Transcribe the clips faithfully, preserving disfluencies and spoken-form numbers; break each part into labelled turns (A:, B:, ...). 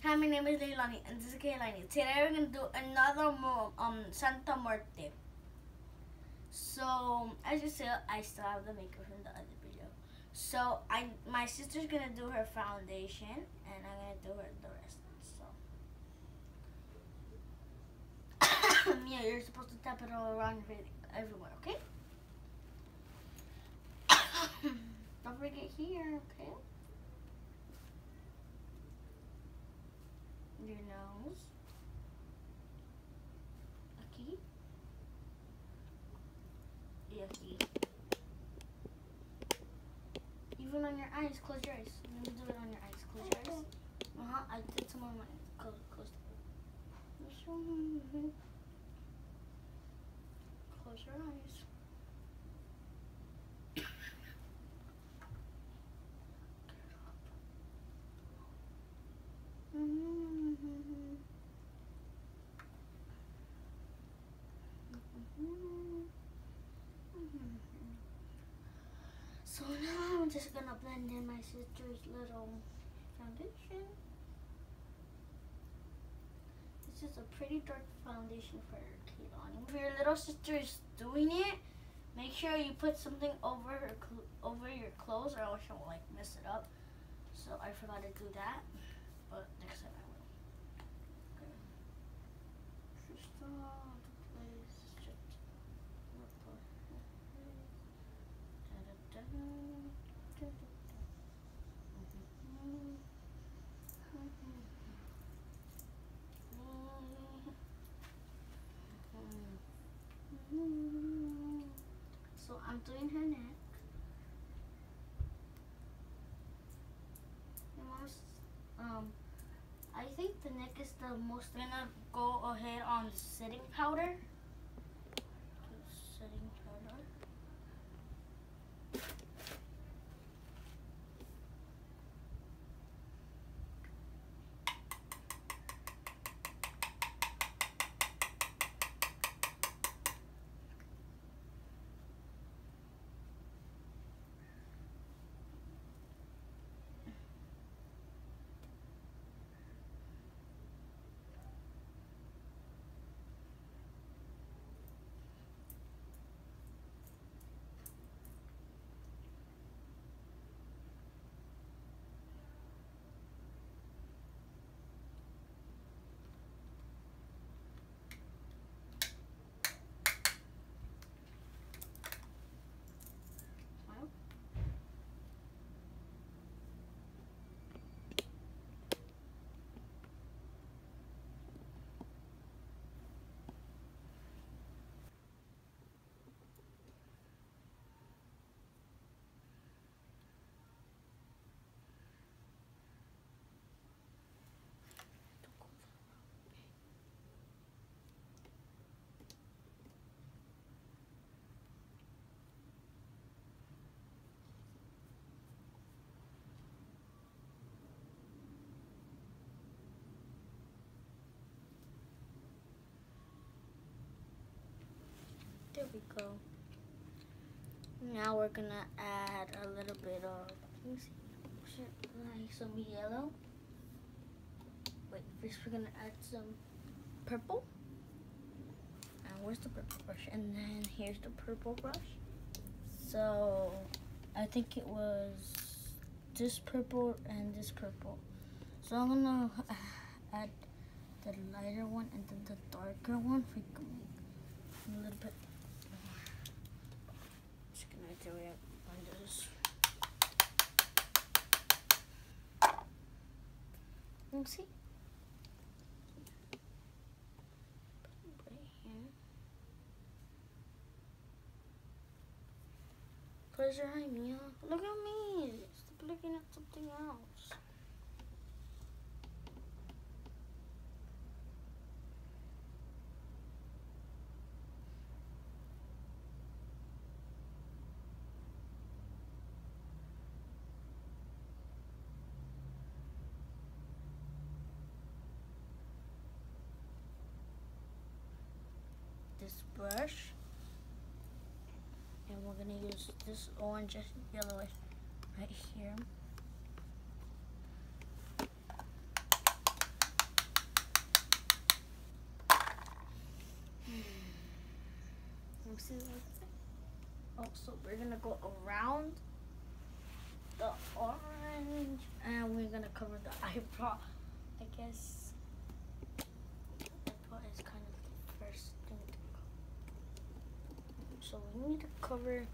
A: Hi, my name is Leilani, and this is Kaylani. Today we're gonna do another mo um Santa Muerte. So as you see, I still have the makeup from the other video. So I, my sister's gonna do her foundation, and I'm gonna do her the rest. So yeah, you're supposed to tap it all around your face, everywhere, okay? Don't forget here, okay? Your nose. Okay. Yucky. Even on your eyes, close your eyes. Let me do it on your eyes. Close your eyes. Uh huh. I did some on my eyes. Close, close. Close your eyes. So now I'm just gonna blend in my sister's little foundation. This is a pretty dark foundation for Kaylani. If your little sister is doing it, make sure you put something over her over your clothes, or else she'll like mess it up. So I forgot to do that, but next time I will. Okay. Just all the place. Just So I'm doing her neck. Your mom's, um, I think the neck is the most gonna go ahead on setting powder. Setting powder. There we go. Now we're gonna add a little bit of, let me see, like some yellow. Wait, first we're gonna add some purple. And where's the purple brush? And then here's the purple brush. So I think it was this purple and this purple. So I'm gonna add the lighter one and then the darker one for a little bit. Just gonna do it on this. You see? Right here. Close your eye, Mia. Look at me. Stop looking at something else. This brush, and we're gonna use this orange yellowish right here. gonna go around the orange, and we're gonna cover the eyebrow. I guess eyebrow is kind of the first thing to go. So we need to cover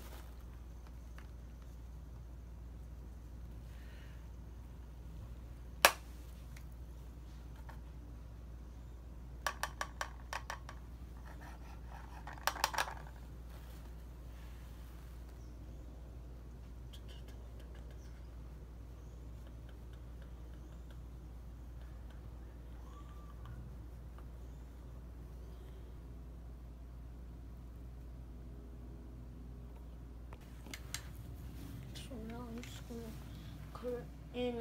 A: So now I'm just gonna color in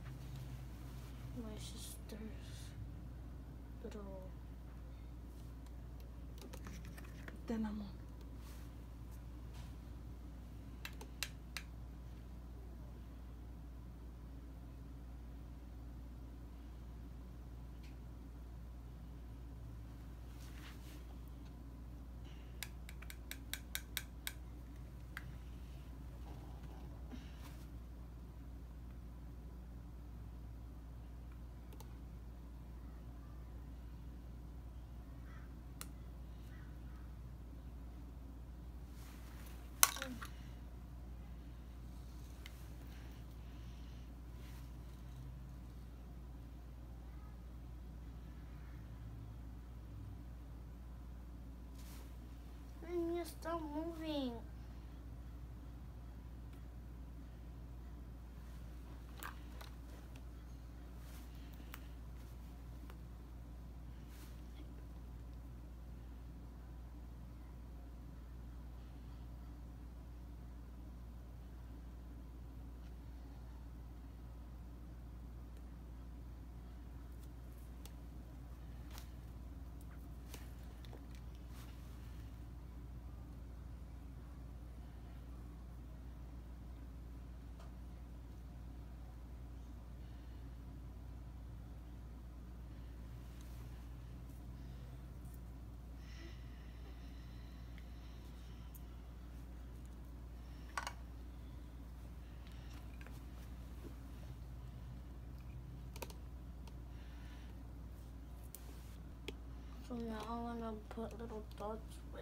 A: my sister's little.
B: Ten amor.
A: And you stop moving. So now I'm gonna put little dots with.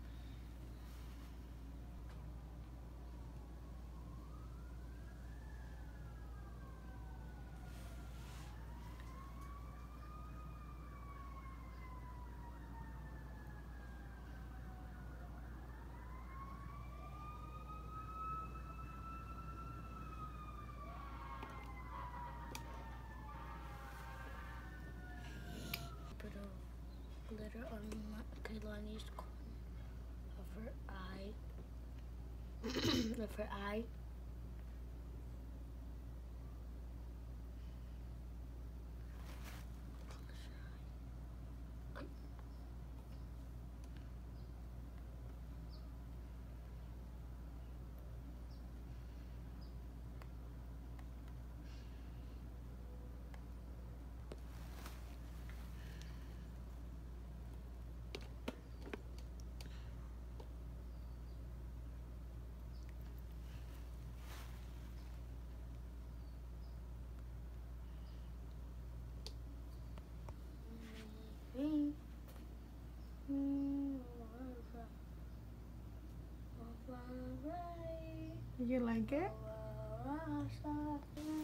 A: Bit of glitter on my Kaylani's corner of her eye. Of her eye. Mm. Mm.
B: You like it?
A: Mm.